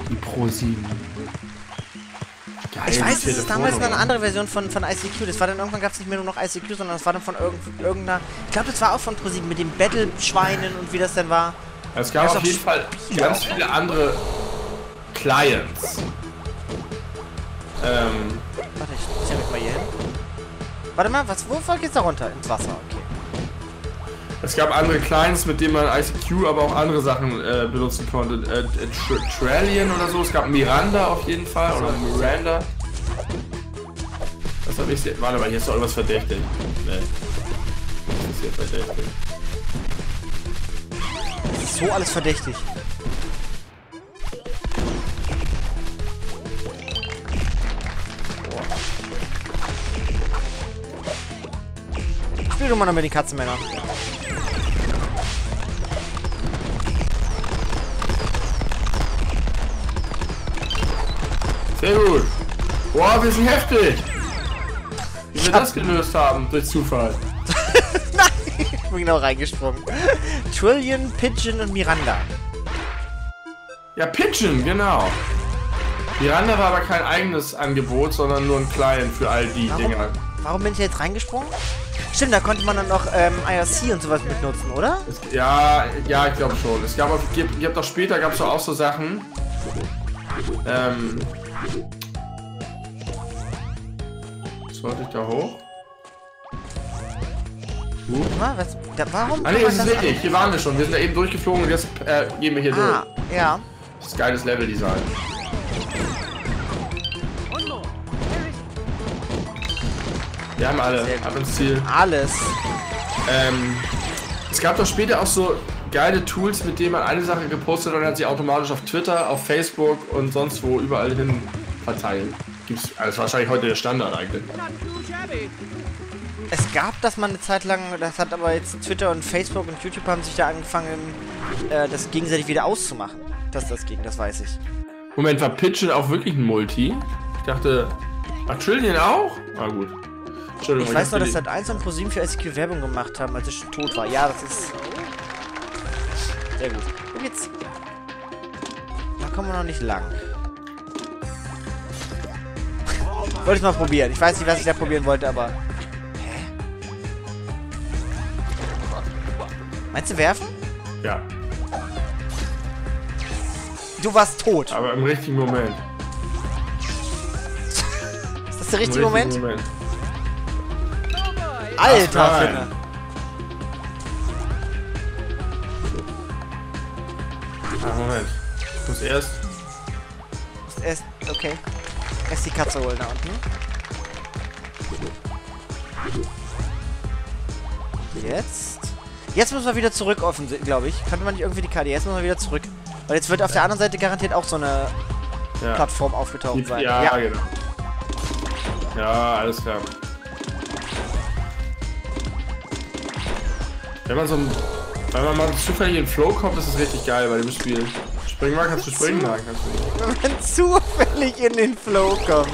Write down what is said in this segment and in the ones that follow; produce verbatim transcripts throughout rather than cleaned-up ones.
Die Pro sieben. Geil, ich weiß, es ist damals noch eine andere Version von, von I C Q. Das war dann irgendwann gab es nicht mehr nur noch I C Q, sondern das war dann von irgend, irgendeiner. Ich glaube, das war auch von Pro sieben mit den Battle-Schweinen und wie das denn war. Es gab auf jeden Fall ganz viele andere Clients. Ähm. Warte, ich stell mich mal hier hin. Warte mal, was, wo geht's da runter? Ins Wasser, okay. Es gab andere Clients, mit denen man I C Q, aber auch andere Sachen äh, benutzen konnte. Äh, äh, Trallion oder so. Es gab Miranda auf jeden Fall. Oder Miranda. Was hab ich jetzt? Warte mal, hier ist doch irgendwas verdächtig. Nee. Das ist hier verdächtig. Das ist so alles verdächtig. Spiel doch mal noch mit den Katzenmännern. Sehr gut. Boah, wir sind heftig. Wie wir das gelöst haben, durch Zufall. Nein, ich bin genau reingesprungen. Trillion, Pigeon und Miranda. Ja, Pigeon, genau. Miranda war aber kein eigenes Angebot, sondern nur ein Client für all die Warum? Dinger. Warum bin ich jetzt reingesprungen? Stimmt, da konnte man dann noch ähm, I R C und sowas mitnutzen, oder? Es, ja, ja, ich glaube schon. Es gab auch, ich hab doch später gab es auch so Sachen. Ähm. Was wollte ich da hoch? Uh. Na, was, da, warum? Ah ne, das ist richtig. Hier waren wir schon. Wir sind da eben durchgeflogen und jetzt äh, gehen wir hier ah, durch. Ja. Das ist geiles Level-Design. Wir haben alle. Ab ins Ziel. Alles. Ähm, es gab doch später auch so geile Tools, mit denen man eine Sache gepostet hat und hat sie automatisch auf Twitter, auf Facebook und sonst wo überall hin verteilt. Gibt's, also wahrscheinlich heute der Standard eigentlich. Es gab das mal eine Zeit lang, das hat aber jetzt Twitter und Facebook und YouTube haben sich da angefangen, äh, das gegenseitig wieder auszumachen. Dass das ging, das weiß ich. Moment, war Pigeon auch wirklich ein Multi? Ich dachte, ach, Trillion auch? Ah gut. Ich weiß noch, dass Sat eins und Pro sieben für I C Q Werbung gemacht haben, als es schon tot war. Ja, das ist sehr gut. Wo geht's? Da kommen wir noch nicht lang. Wollte ich mal probieren. Ich weiß nicht, was ich da probieren wollte, aber... Hä? Meinst du werfen? Ja. Du warst tot. Aber im richtigen Moment. Ist das der richtige Im Moment? richtigen Moment. Alter, Finne. Ah, Moment. Ich muss erst... Muss erst... Okay. Erst die Katze holen da unten. Jetzt... Jetzt müssen wir wieder zurück, offensichtlich, glaube ich. Kannte man nicht irgendwie die Karte? Jetzt müssen wir wieder zurück. Weil jetzt wird auf der anderen Seite garantiert auch so eine ja. Plattform aufgetaucht sein. Ja, Ja, genau. Ja, alles klar. Wenn man so ein, wenn man mal zufällig in den Flow kommt, ist das richtig geil bei dem Spiel. Springen mal, kannst du springen? Nein, kannst du nicht. Wenn man zufällig in den Flow kommt.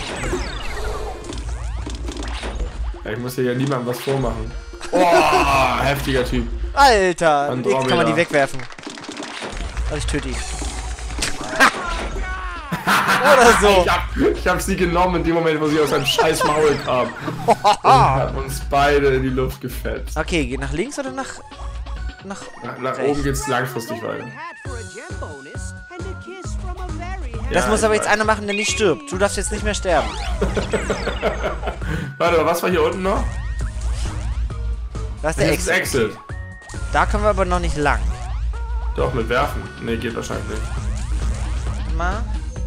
Ja, ich muss hier ja niemandem was vormachen. Oh, heftiger Typ. Alter, Andromeda. jetzt kann man die wegwerfen. Also ich töte ihn. Oder so. Ich hab, ich hab sie genommen in dem Moment, wo sie aus einem scheiß Maul kam. Und hat uns beide in die Luft gefetzt. Okay, geht nach links oder nach... Nach, Nach, nach rechts? oben geht's langfristig weiter. Das Ja, muss aber ich jetzt weiß. einer machen, der nicht stirbt. Du darfst jetzt nicht mehr sterben. Warte, was war hier unten noch? Da ist der Hier ist das Exit. Exit. Da können wir aber noch nicht lang. Doch, mit werfen. Ne, geht wahrscheinlich nicht. Mal.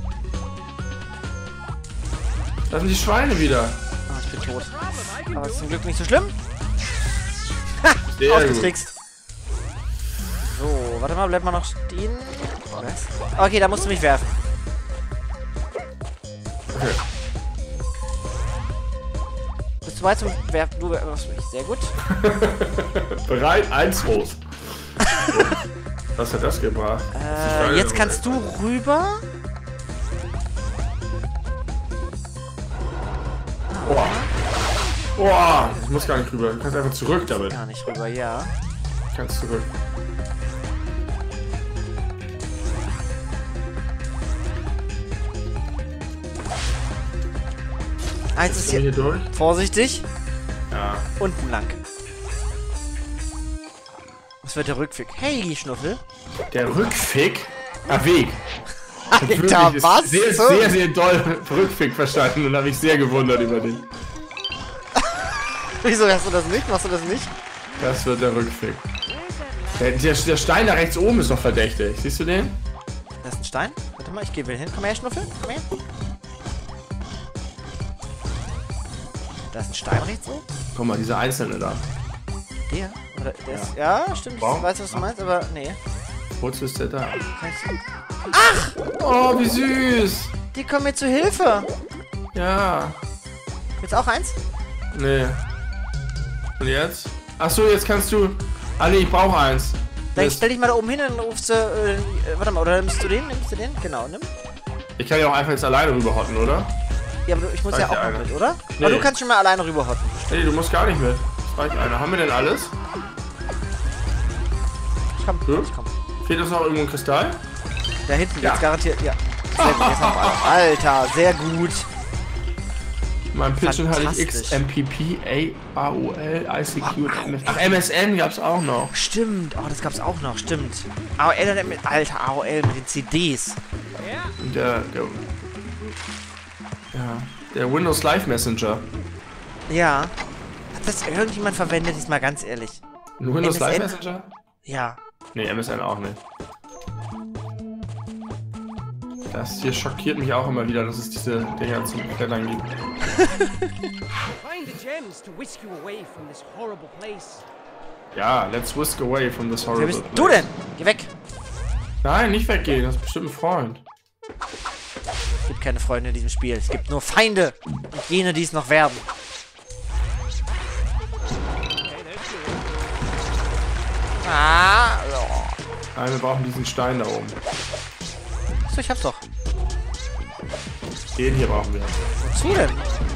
Da sind die Schweine wieder. Oh, ich bin tot. Aber ist zum Glück nicht so schlimm. Sehr Ausgetrickst. So, warte mal, bleib mal noch stehen. Was? Okay, da musst du mich werfen. Okay. Bist du bereit zum Werfen? Du werfst mich. Sehr gut. Bereit, eins los. Was hat das gebracht? Äh, jetzt kannst du rüber. Boah. Boah. Ich muss gar nicht rüber. Du kannst einfach zurück damit. Gar nicht rüber, ja. Du kannst zurück. Eins ist hier. hier durch? Vorsichtig. Ja. Unten lang. Was wird der Rückweg? Hey, Schnuffel. Der Rückweg? Ah, Weg. Alter, ist was? Sehr, sehr, sehr doll Rückweg verstanden und habe ich sehr gewundert über dich. Wieso hast du das nicht? Machst du das nicht? Das wird der Rückweg. Der, der, der Stein da rechts oben ist doch verdächtig. Siehst du den? Das ist ein Stein? Warte mal, ich gehe wieder hin. Komm her, Schnuffel. Komm her. Da ist ein Stein rechts oben. Guck mal, dieser Einzelne da. Der? Oder der ist, ja, stimmt. Wow. Ich weiß, was du meinst, aber nee. Wozu ist der da? Ach! Oh, wie süß! Die kommen mir zu Hilfe. Ja. Willst du auch eins? Nee. Und jetzt? Achso, jetzt kannst du... Ah nee, ich brauche eins. Dann Mist. stell dich mal da oben hin und rufst du... Äh, warte mal, oder nimmst du den? Nimmst du den? Genau, nimm. Ich kann ja auch einfach jetzt alleine rüberhotten, oder? Ja, aber du, ich muss Reicht ja auch ja noch einer. mit, oder? Nee. Aber du kannst schon mal alleine rüberhotten. Nee, du musst gar nicht mit. Das reicht einer. Haben wir denn alles? Ich komm, Hm? ich komm. Fehlt uns noch irgendwo ein Kristall? Da hinten Ja. geht's garantiert, ja. Sehr gut, jetzt haben wir alle. Alter, sehr gut. Mein Pitchen hatte ich X, Fantastisch. M P P, A, A O L, I C Q und M S N. Ach, M S N gab's auch noch. Stimmt, oh, das gab's auch noch, stimmt. A O L mit, Alter, A O L mit den C Ds. Und der, der... Ja, der Windows Live Messenger. Ja. Hat das irgendjemand verwendet, ist mal ganz ehrlich. Ein Windows M S N? Live Messenger? Ja. Nee, M S N auch nicht. Das hier schockiert mich auch immer wieder, dass es diese Dinger zum Klettern gibt. Find the gems to whisk you away from this horrible place. Ja, let's whisk away from this Wer horrible bist place. du denn? Geh weg. Nein, nicht weggehen, das ist bestimmt ein Freund. Es gibt keine Freunde in diesem Spiel. Es gibt nur Feinde. Und jene, die es noch werden. Ah. Oh. Nein, wir brauchen diesen Stein da oben. So, ich hab's doch. Den hier brauchen wir. Wozu denn?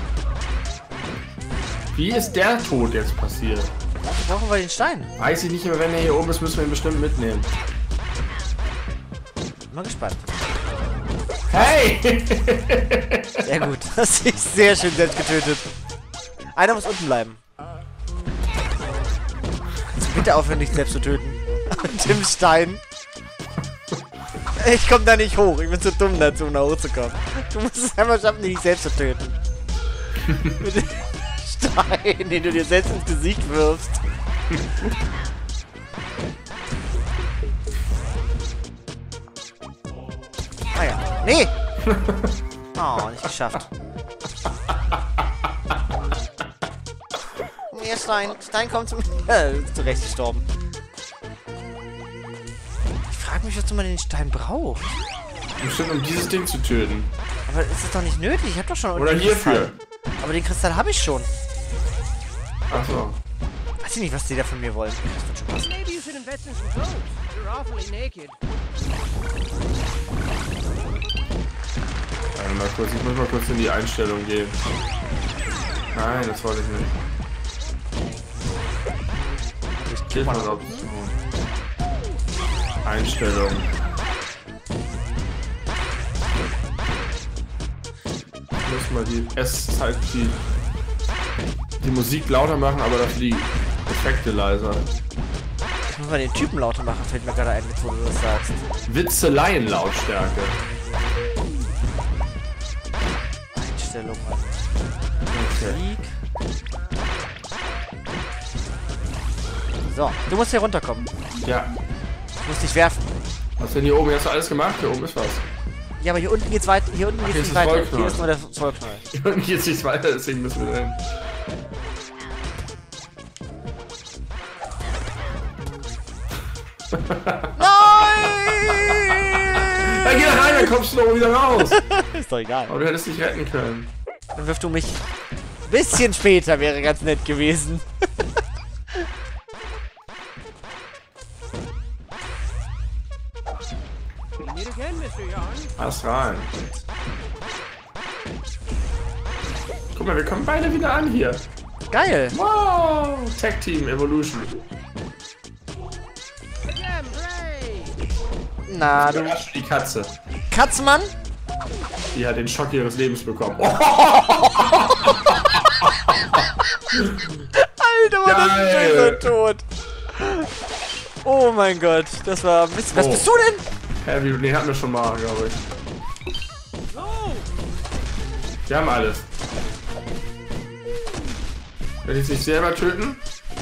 Wie ist der Tod jetzt passiert? Wozu brauchen wir den Stein? Weiß ich nicht, aber wenn er hier oben ist, müssen wir ihn bestimmt mitnehmen. Bin mal gespannt. Hey! Sehr gut. Hast dich sehr schön selbst getötet. Einer muss unten bleiben. Jetzt bitte aufhören, dich selbst zu töten. Tim Stein. Ich komm da nicht hoch. Ich bin zu dumm dazu, um da hochzukommen. Du musst es einmal schaffen, dich selbst zu töten. Mit dem Stein, den du dir selbst ins Gesicht wirfst. Ah ja. Nee! Oh, nicht geschafft. Nee, Stein. Stein kommt zum... Äh, zurecht gestorben. Ich frage mich, wozu man den Stein braucht. Bestimmt, um dieses Ding zu töten. Aber ist es doch nicht nötig. Ich hab doch schon... Oder den hierfür. Kristall. Aber den Kristall habe ich schon. Achso. Weiß ich nicht, was die da von mir wollen. Das wird schon passen. Maybe you should invest in some clothes. You're awfully naked. Warte mal kurz, ich muss mal kurz in die Einstellung gehen. Nein, das wollte ich nicht. Ich geh mal auf. Einstellung. Ich muss mal die S-Zeit, die, die Musik lauter machen, aber dafür die Effekte leiser. Ich muss mal den Typen lauter machen, fällt mir gerade ein, jetzt wo du das sagst. Witzeleien-Lautstärke. Einstellung an Okay. Musik. So, du musst hier runterkommen. Ja. Du musst dich werfen. Was ist denn hier oben? Hast du alles gemacht? Hier oben ist was. Ja, aber hier unten geht's weiter. Hier unten Ach, geht's hier nicht ist das weiter. Zollknall. Hier ist nur der Zollknall. Und jetzt nichts weiter, deswegen müssen wir dahin. Nein! Ja, geh da rein, dann kommst du doch wieder raus. Ist doch egal. Aber du hättest dich retten können. Dann wirf du mich. Bisschen später wäre ganz nett gewesen. Meet again, Mister Yarn. Pass rein. Guck mal, wir kommen beide wieder an hier. Geil. Wow! Tag Team Evolution. The gems, hooray! Na, du Überrasch die Katze. Katzmann. Die hat den Schock ihres Lebens bekommen. Oh, Alter, war das ein schöner Tod. Oh mein Gott, das war ein bisschen... Was Oh. bist du denn? Hä, wie, den hatten wir schon mal, glaube ich. Wir haben alles. Will ich sich selber töten?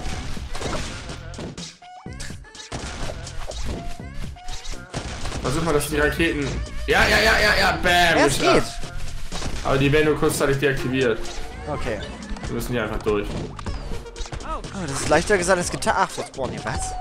Versuch mal, dass die Raketen... Ja, ja, ja, ja, ja, bam! Ja, es geschafft. geht. Aber die werden nur kurzzeitig deaktiviert. Okay. Wir müssen hier einfach durch. Oh, das ist leichter gesagt als getan. Ach, jetzt spawnen hier was?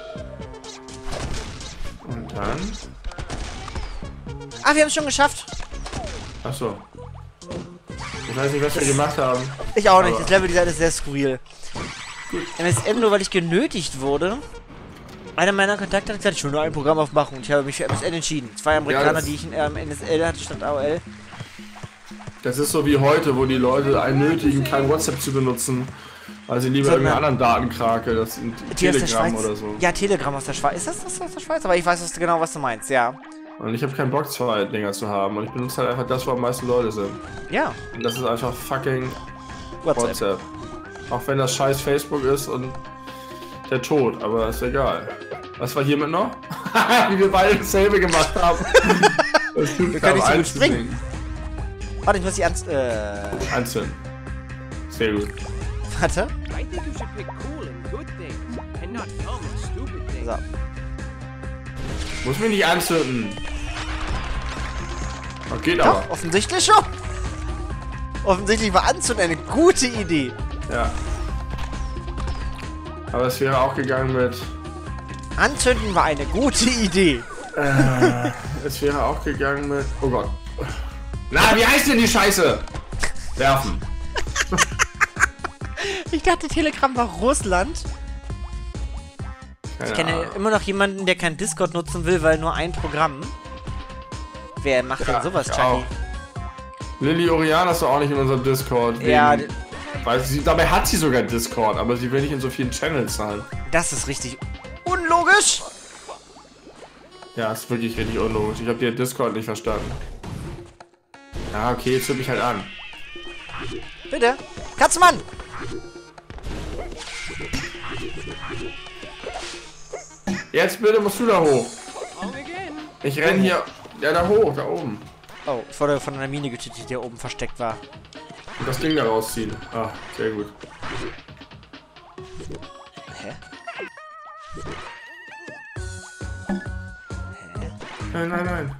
Und dann... Ah, wir haben es schon geschafft. Achso. Ich weiß nicht, was wir gemacht haben. Ich auch nicht. Aber- Das Level-Design ist sehr skurril. M S M nur, weil ich genötigt wurde. Einer meiner Kontakte hat gesagt, ich will nur ein Programm aufmachen und ich habe mich für M S N entschieden. Zwei Amerikaner, das- die ich in ähm, N S L hatte statt A O L. Das ist so wie heute, wo die Leute einen nötigen, kein WhatsApp zu benutzen, weil sie lieber Sondern- irgendeinen anderen Datenkrake, das sind Die aus der Telegram Schweiz. oder so. Ja, Telegram aus der Schweiz. Ist das das aus der Schweiz? Aber ich weiß was, genau, was du meinst, ja. Und ich habe keinen Bock, zwei Dinger zu haben. Und ich benutze halt einfach das, wo am meisten Leute sind. Ja, Und das ist einfach fucking WhatsApp. WhatsApp. Auch wenn das scheiß Facebook ist und der Tod, aber ist egal. Was war hiermit noch? Wie wir beide dasselbe gemacht haben. Das tut Wir können nicht so gut springen. springen. Warte, ich muss die ans... Äh... Einzeln. Sehr gut. Warte. I think you should pick cool and good things, and not dumb and stupid things. So. Muss mich nicht anzünden. Oh, geht aber. Doch, offensichtlich schon. Offensichtlich war Anzünden eine gute Idee. Ja. Aber es wäre auch gegangen mit... Anzünden war eine gute Idee. Äh, es wäre auch gegangen mit... Oh Gott. Na, wie heißt denn die Scheiße? Werfen. Ich dachte, Telegram war Russland. Keine Ich kenne Ahnung. immer noch jemanden, der kein Discord nutzen will, weil nur ein Programm. Wer macht Ja, denn sowas, ich Chucky? auch. Lilly Oriana ist doch auch nicht in unserem Discord. Wegen, Ja, d- weil sie, dabei hat sie sogar Discord, aber sie will nicht in so vielen Channels sein. das ist richtig unlogisch. Ja, ist wirklich richtig unlogisch. Ich habe dir Discord nicht verstanden. Ja, okay, jetzt hört mich halt an. Bitte. Katzenmann. Jetzt bitte musst du da hoch. Wrong again. Ich renn hier... Ja, da hoch, da oben. Oh, ich wurde von einer Mine getötet, die da oben versteckt war. Und das Ding da rausziehen. Ah, sehr gut. Hä? Nein, nein, nein.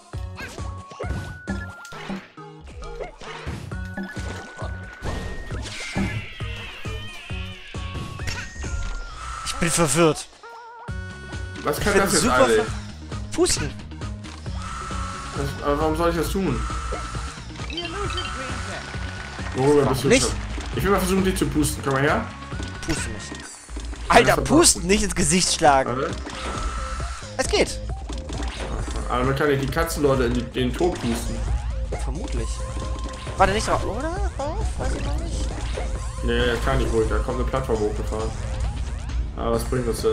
Ich bin verwirrt. Was kann Ich bin das jetzt super eigentlich? ver Pusten. Das, aber warum soll ich das tun? The illusion green tech. Worüber bist du nicht. schon? Ich will mal versuchen, dich zu pusten. Komm mal her. Pusten nicht. Alter, pusten, nicht ins Gesicht schlagen. Warte. Es geht. Aber man kann nicht die Katzenleute in die, den Tod pusten. Vermutlich. Warte, nicht drauf, oder? Drauf? Weiß ich noch nicht. Nee, das kann ich wohl. Da kommt eine Plattform hochgefahren. Aber was bringt uns das?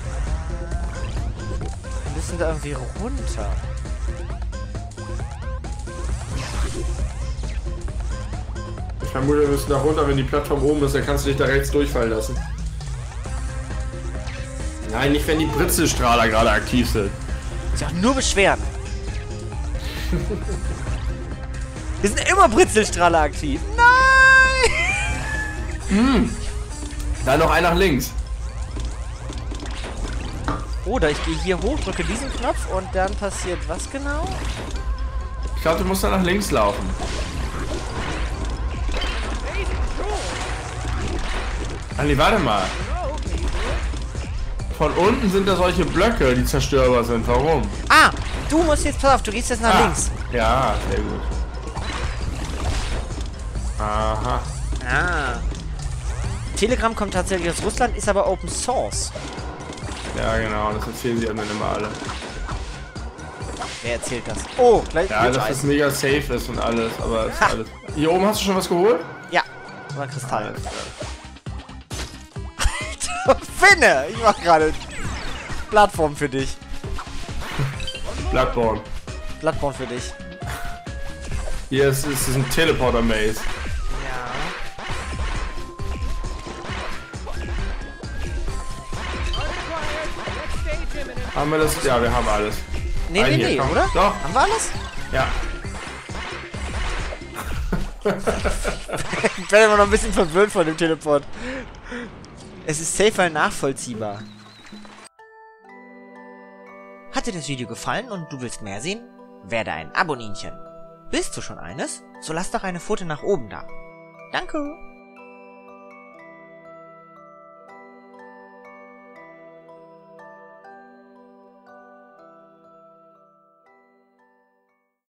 Wir müssen da irgendwie runter. Ich vermute, wir müssen da runter, wenn die Plattform oben ist, dann kannst du dich da rechts durchfallen lassen. Nein, nicht wenn die Britzelstrahler gerade aktiv sind. Sich auch nur beschweren. Wir sind immer Britzelstrahler aktiv. Nein! Dann noch ein nach links. Oder ich gehe hier hoch, drücke diesen Knopf und dann passiert was genau? Ich glaube, du musst da nach links laufen. Ali, warte mal. Von unten sind da solche Blöcke, die zerstörbar sind. Warum? Ah, du musst jetzt, pass auf, du gehst jetzt nach Ah, links. Ja, sehr gut. Aha. Ah. Telegram kommt tatsächlich aus Russland, ist aber Open Source. Ja, genau. Das erzählen sie anderen immer alle. Wer erzählt das? Oh, gleich Ja, Glitch dass Eis. es mega safe ist und alles, aber es ist Ha. alles. Hier oben hast du schon was geholt? Ja, war Kristall. Alles klar. Finne! Ich mach gerade Plattform für dich. Bloodborne. Bloodborne für dich. Hier ist, ist, ist ein Teleporter-Maze. Ja. Haben wir das? Ja, wir haben alles. Nee, Ein nee, hier, nee, komm. oder? Doch. Haben wir alles? Ja. Ich bin immer noch ein bisschen verwirrt von dem Teleport. Es ist safe nachvollziehbar. Hat dir das Video gefallen und du willst mehr sehen? Werde ein Aboninchen. Bist du schon eines? So lass doch eine Pfote nach oben da. Danke.